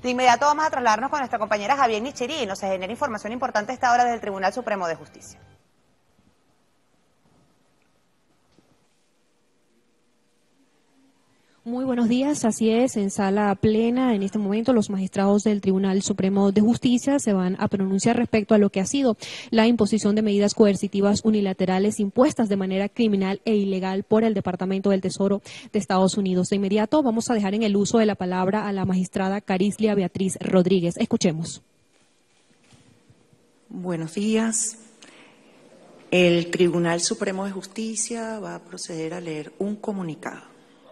De inmediato vamos a trasladarnos con nuestra compañera Javier Nicheri. Nos genera información importante a esta hora desde el Tribunal Supremo de Justicia. Muy buenos días, así es, en sala plena en este momento los magistrados del Tribunal Supremo de Justicia se van a pronunciar respecto a lo que ha sido la imposición de medidas coercitivas unilaterales impuestas de manera criminal e ilegal por el Departamento del Tesoro de Estados Unidos. De inmediato vamos a dejar en el uso de la palabra a la magistrada Carislia Beatriz Rodríguez. Escuchemos. Buenos días. El Tribunal Supremo de Justicia va a proceder a leer un comunicado.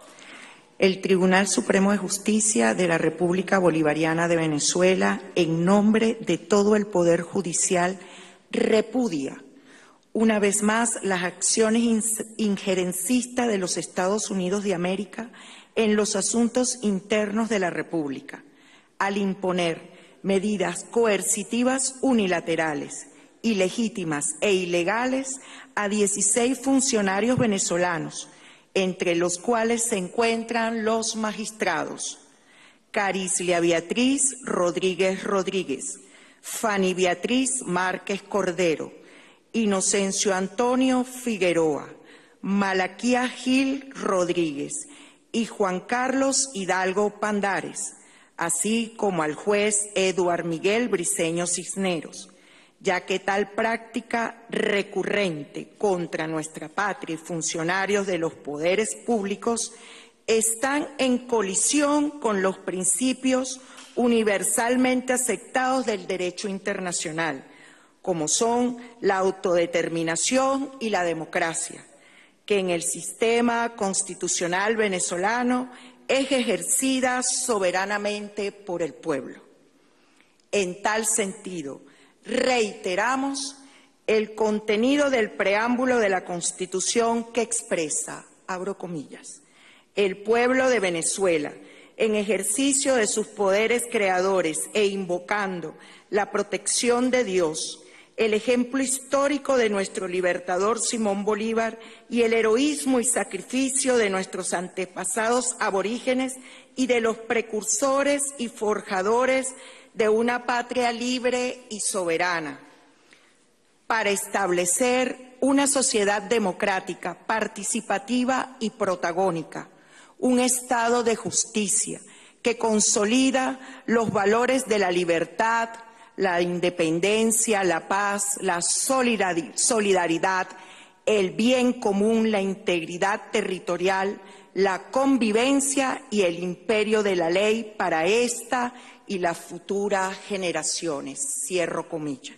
El Tribunal Supremo de Justicia de la República Bolivariana de Venezuela, en nombre de todo el Poder Judicial, repudia una vez más las acciones injerencistas de los Estados Unidos de América en los asuntos internos de la República, al imponer medidas coercitivas unilaterales, ilegítimas e ilegales a 16 funcionarios venezolanos, entre los cuales se encuentran los magistrados Carislia Beatriz Rodríguez Rodríguez, Fanny Beatriz Márquez Cordero, Inocencio Antonio Figueroa, Malaquía Gil Rodríguez y Juan Carlos Hidalgo Pandares, así como al juez Eduard Miguel Briceño Cisneros, ya que tal práctica recurrente contra nuestra patria y funcionarios de los poderes públicos están en colisión con los principios universalmente aceptados del derecho internacional, como son la autodeterminación y la democracia, que en el sistema constitucional venezolano es ejercida soberanamente por el pueblo. En tal sentido, reiteramos el contenido del preámbulo de la Constitución que expresa, abro comillas, el pueblo de Venezuela, en ejercicio de sus poderes creadores e invocando la protección de Dios, el ejemplo histórico de nuestro libertador Simón Bolívar y el heroísmo y sacrificio de nuestros antepasados aborígenes y de los precursores y forjadores de una patria libre y soberana, para establecer una sociedad democrática, participativa y protagónica, un Estado de justicia que consolida los valores de la libertad, la independencia, la paz, la solidaridad, el bien común, la integridad territorial, la convivencia y el imperio de la ley para esta y las futuras generaciones, cierro comillas.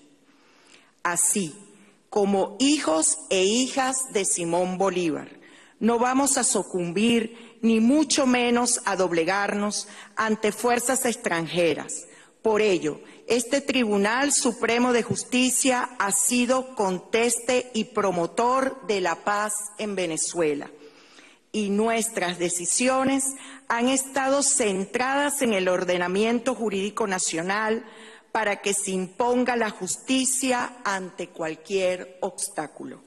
Así, como hijos e hijas de Simón Bolívar, no vamos a sucumbir ni mucho menos a doblegarnos ante fuerzas extranjeras. Por ello, este Tribunal Supremo de Justicia ha sido conteste y promotor de la paz en Venezuela, y nuestras decisiones han estado centradas en el ordenamiento jurídico nacional para que se imponga la justicia ante cualquier obstáculo.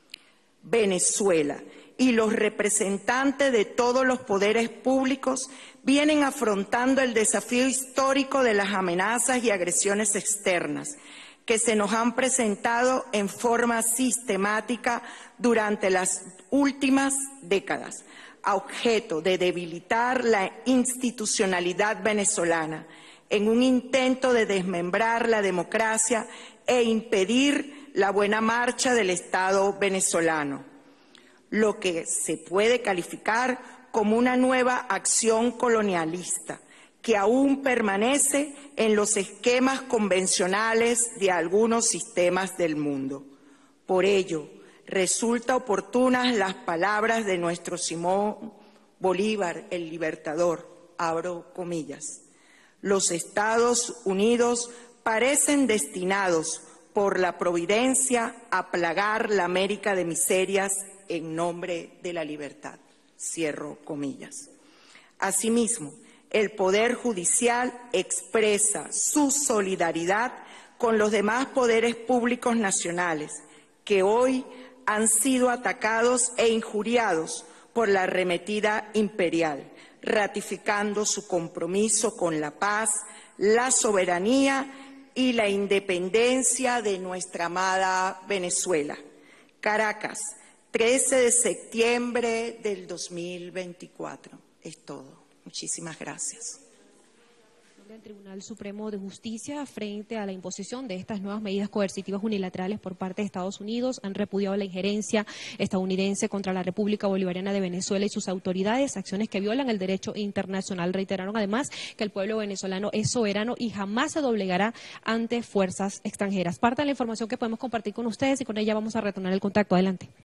Venezuela y los representantes de todos los poderes públicos vienen afrontando el desafío histórico de las amenazas y agresiones externas que se nos han presentado en forma sistemática durante las últimas décadas, a objeto de debilitar la institucionalidad venezolana en un intento de desmembrar la democracia e impedir la buena marcha del Estado venezolano, lo que se puede calificar como una nueva acción colonialista que aún permanece en los esquemas convencionales de algunos sistemas del mundo. Por ello, resulta oportunas las palabras de nuestro Simón Bolívar, el libertador, abro comillas. Los Estados Unidos parecen destinados por la providencia a plagar la América de miserias en nombre de la libertad, cierro comillas. Asimismo, el Poder Judicial expresa su solidaridad con los demás poderes públicos nacionales que hoy han sido atacados e injuriados por la arremetida imperial, ratificando su compromiso con la paz, la soberanía y la independencia de nuestra amada Venezuela. Caracas, 13 de septiembre del 2024. Es todo. Muchísimas gracias. El Tribunal Supremo de Justicia, frente a la imposición de estas nuevas medidas coercitivas unilaterales por parte de Estados Unidos, han repudiado la injerencia estadounidense contra la República Bolivariana de Venezuela y sus autoridades, acciones que violan el derecho internacional. Reiteraron además que el pueblo venezolano es soberano y jamás se doblegará ante fuerzas extranjeras. Parte de la información que podemos compartir con ustedes y con ella vamos a retornar el contacto. Adelante.